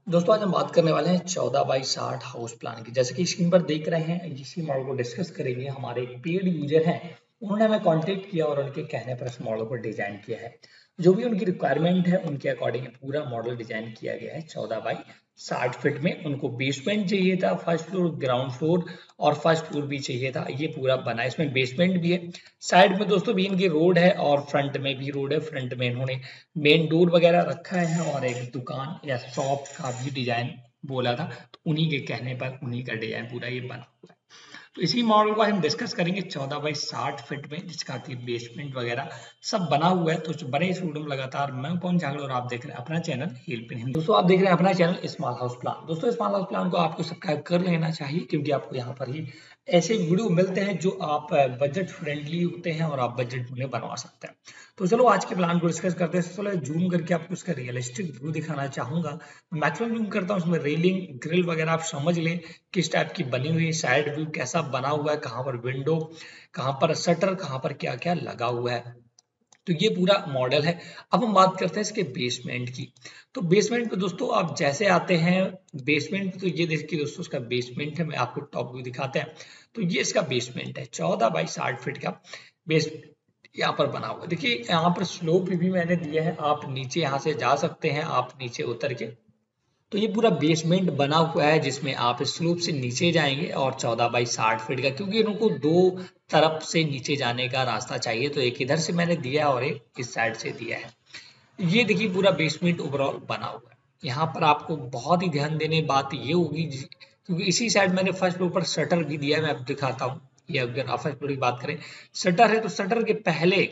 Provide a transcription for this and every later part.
दोस्तों आज हम बात करने वाले हैं 14 बाई 60 हाउस प्लान की। जैसे कि स्क्रीन पर देख रहे हैं, इसी मॉडल को डिस्कस करेंगे। हमारे एक पेड यूजर हैं, उन्होंने हमें कांटेक्ट किया और उनके कहने पर इस मॉडल को डिजाइन किया है। जो भी उनकी रिक्वायरमेंट है उनके अकॉर्डिंग पूरा मॉडल डिजाइन किया गया है। 14 बाई 60 फीट में उनको बेसमेंट चाहिए था, फर्स्ट फ्लोर, ग्राउंड फ्लोर और फर्स्ट फ्लोर भी चाहिए था। ये पूरा बना है, इसमें बेसमेंट भी है। साइड में दोस्तों भी इनकी रोड है और फ्रंट में भी रोड है। फ्रंट में इन्होंने मेन डोर वगैरह रखा है और एक दुकान या शॉप का भी डिजाइन बोला था, तो उन्हीं के कहने पर उन्हीं का डिजाइन पूरा ये बना हुआ है। तो इसी मॉडल को हम डिस्कस करेंगे 14 बाई 60 फीट में, जिसका कि बेसमेंट वगैरह सब बना हुआ है। तो बने इस वीडियो में लगातार, मैं पवन झागड़ और आप देख रहे हैं अपना चैनल हेल्प इन हिंदी। दोस्तों आप देख रहे हैं अपना चैनल स्मॉल हाउस प्लान। दोस्तों स्मॉल हाउस प्लान को आपको सब्सक्राइब कर लेना चाहिए, क्योंकि आपको यहाँ पर ही ऐसे वीडियो मिलते हैं जो आप बजट फ्रेंडली होते हैं और आप बजट में बनवा सकते हैं। तो चलो आज के प्लान को डिस्कस करते हैं। चलो जूम करके आपको इसका रियलिस्टिक व्यू दिखाना चाहूंगा। मैक्सिमम जूम करता हूँ, उसमें रेलिंग ग्रिल वगैरह आप समझ लें किस टाइप की बनी हुई है, साइड व्यू कैसा बना हुआ है, कहाँ पर विंडो, कहाँ पर शटर, कहाँ पर क्या क्या लगा हुआ है। तो ये पूरा मॉडल है। अब हम बात करते हैं इसके बेसमेंट की। तो बेसमेंट पे दोस्तों आप जैसे आते हैं बेसमेंट, तो ये देखिए दोस्तों इसका बेसमेंट है। मैं आपको टॉप व्यू दिखाते हैं। तो ये इसका बेसमेंट है, 14 बाई 60 फीट का बेस यहाँ पर बना हुआ है। देखिए यहाँ पर स्लोप भी मैंने दिया है, आप नीचे यहाँ से जा सकते हैं, आप नीचे उतर के। तो ये पूरा बेसमेंट बना हुआ है जिसमें आप स्लोप से नीचे जाएंगे और 14 बाई 60 फीट का, क्योंकि इनको दो तरफ से नीचे जाने का रास्ता चाहिए, तो एक इधर से मैंने दिया और एक इस साइड से दिया है। ये देखिए पूरा बेसमेंट ओवरऑल बना हुआ है। यहाँ पर आपको बहुत ही ध्यान देने बात ये होगी, क्योंकि इसी साइड मैंने फर्स्ट फ्लोर पर शटर भी दिया है। मैं अब दिखाता हूँ। ये अगर आप फर्स्ट फ्लोर की बात करें, शटर है तो शटर के पहले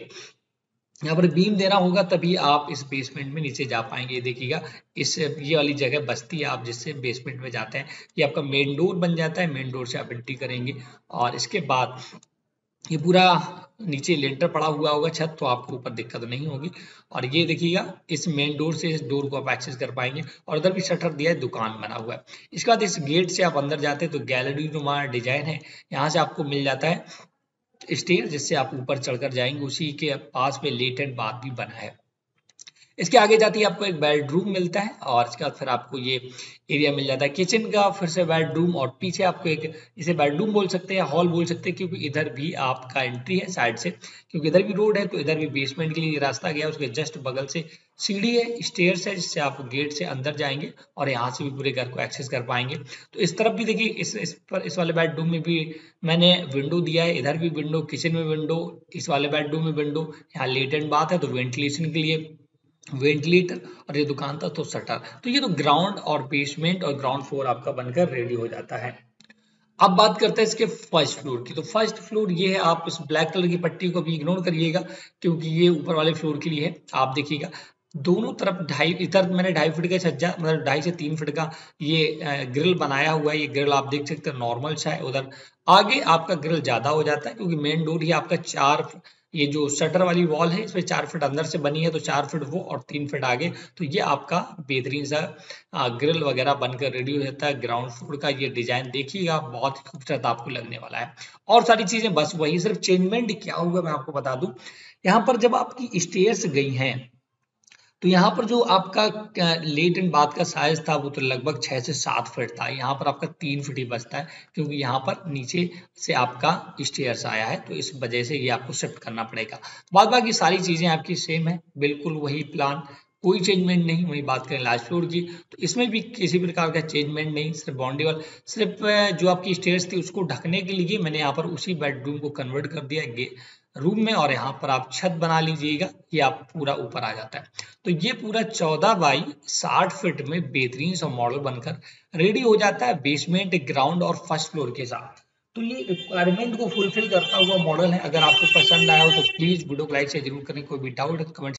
यहाँ पर बीम देना होगा, तभी आप इस बेसमेंट में नीचे जा पाएंगे। ये देखिएगा, इस ये वाली जगह बचती है आप जिससे बेसमेंट में जाते हैं। ये आपका मेन डोर बन जाता है, मेन डोर से आप एंट्री करेंगे और इसके बाद ये पूरा नीचे लेंटर पड़ा हुआ होगा छत, तो आपको ऊपर दिक्कत नहीं होगी। और ये देखिएगा, इस मेन डोर से इस डोर को आप एक्सेस कर पाएंगे और उधर भी शटर दिया है, दुकान बना हुआ है। इसके बाद इस गेट से आप अंदर जाते हैं तो गैलरी नुमा डिजाइन है। यहाँ से आपको मिल जाता है स्टेयर, जिससे आप ऊपर चढ़कर जाएंगे। उसी के पास में लेटेंट बाथ भी बना है। इसके आगे जाती है आपको एक बेडरूम मिलता है और इसके बाद फिर आपको ये एरिया मिल जाता है किचन का, फिर से बेडरूम और पीछे आपको एक, इसे बेडरूम बोल सकते हैं, हॉल बोल सकते हैं, क्योंकि इधर भी आपका एंट्री है साइड से, क्योंकि इधर भी रोड है तो इधर भी बेसमेंट के लिए रास्ता गया। उसके जस्ट बगल से सीढ़ी है, स्टेयर्स है, जिससे आप गेट से अंदर जाएंगे और यहाँ से भी पूरे घर को एक्सेस कर पाएंगे। तो इस तरफ भी देखिए, इस वाले बेडरूम में भी मैंने विंडो दिया है, इधर भी विंडो, किचन में विंडो, इस वाले बेडरूम में विंडो। यहाँ लेटेंट बात है तो वेंटिलेशन के लिए वेंटिलेटर, और ये दुकान था तो शटर। तो ये तो ग्राउंड और बेसमेंट और ग्राउंड फ्लोर आपका बनकर रेडी हो जाता है। अब बात करते हैं इसके फर्स्ट फ्लोर की। तो फर्स्ट फ्लोर ये है, आप इस ब्लैक कलर की पट्टी को भी इग्नोर करिएगा, क्योंकि ये ऊपर वाले फ्लोर के लिए है। आप देखिएगा दोनों तरफ ढाई, इधर मैंने 2.5 फीट का छज्जा, मतलब 2.5 से 3 फीट का ये ग्रिल बनाया हुआ है। ये ग्रिल आप देख सकते हैं नॉर्मल सा है। उधर आगे आपका ग्रिल ज्यादा हो जाता है, क्योंकि मेन डोर ही आपका 4, ये जो शटर वाली वॉल है इसमें 4 फीट अंदर से बनी है, तो 4 फीट वो और 3 फीट आगे। तो ये आपका बेहतरीन सा ग्रिल वगैरह बनकर रेडी हो जाता है। ग्राउंड फ्लोर का ये डिजाइन देखिएगा, बहुत ही खूबसूरत आपको लगने वाला है। और सारी चीजें बस वही, सिर्फ चेंजमेंट क्या हुआ मैं आपको बता दूं। यहाँ पर जब आपकी स्टेयर्स गई हैं, तो यहाँ पर जो आपका लेट एंड बाथ का साइज था वो तो लगभग 6 से 7 फीट था। यहाँ पर आपका 3 फीट ही बचता है, क्योंकि यहाँ पर नीचे से आपका स्टेयर्स आया है, तो इस वजह से ये आपको शिफ्ट करना पड़ेगा। बाद बाकी सारी चीजें आपकी सेम है, बिल्कुल वही प्लान, कोई चेंजमेंट नहीं। वही बात करें लास्ट फ्लोर की, तो इसमें भी किसी प्रकार का चेंजमेंट नहीं, सिर्फ बाउंड्री वाल, सिर्फ जो आपकी स्टेयर्स थी उसको ढकने के लिए मैंने यहाँ पर उसी बेडरूम को कन्वर्ट कर दिया रूम में, और यहाँ पर आप छत बना लीजिएगा, ये आप पूरा ऊपर आ जाता है। तो ये पूरा 14 बाई 60 फीट में बेहतरीन सा मॉडल बनकर रेडी हो जाता है, बेसमेंट, ग्राउंड और फर्स्ट फ्लोर के साथ। तो ये रिक्वायरमेंट को फुलफिल करता हुआ मॉडल है। अगर आपको पसंद आया हो तो प्लीज वीडियो को लाइक से जरूर करें। कोई भी डाउट है तो कमेंट